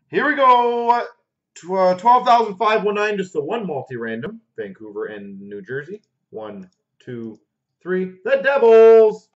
Here we go. 12,519, just the one multi-random. Vancouver and New Jersey. 1, 2, 3. The Devils.